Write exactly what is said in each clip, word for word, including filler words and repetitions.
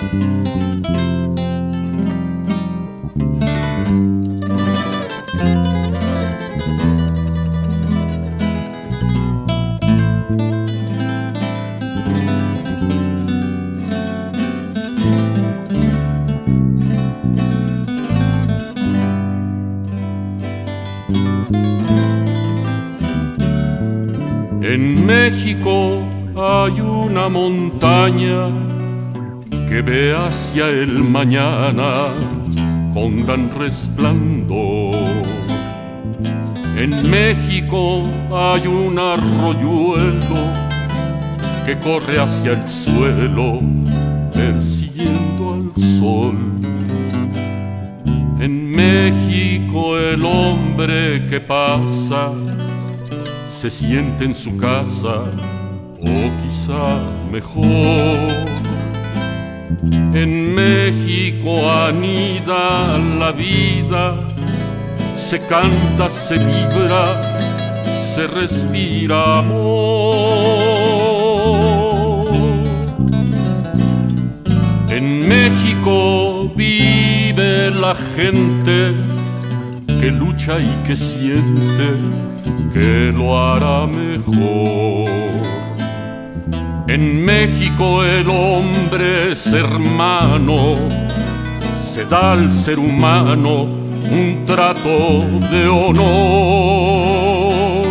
En México hay una montaña que ve hacia el mañana con gran resplandor. En México hay un arroyuelo que corre hacia el suelo persiguiendo al sol. En México el hombre que pasa se siente en su casa, o quizá mejor. En México anida la vida, se canta, se vibra, se respira amor. En México vive la gente que lucha y que siente que lo hará mejor. En México el hombre es hermano, se da al ser humano un trato de honor.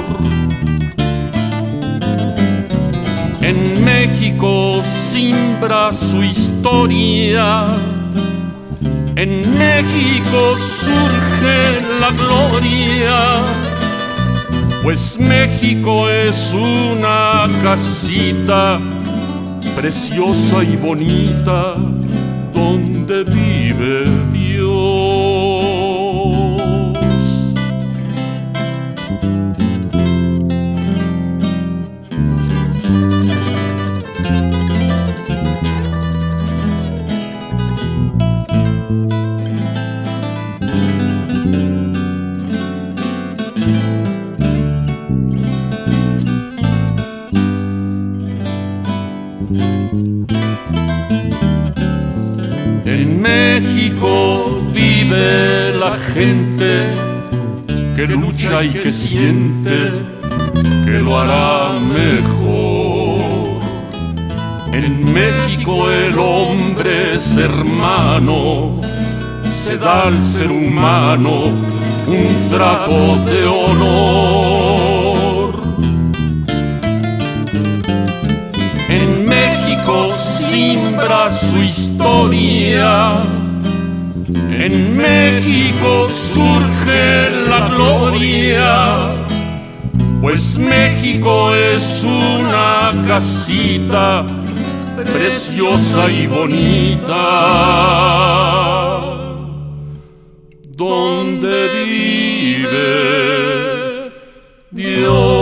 En México simbra su historia, en México surge la gloria, pues México es una casita preciosa y bonita donde vive Dios. En México vive la gente que lucha y que siente que lo hará mejor. En México el hombre es hermano, se da al ser humano un trato de honor. En México simbra su historia, en México surge la gloria, pues México es una casita preciosa y bonita donde vive Dios.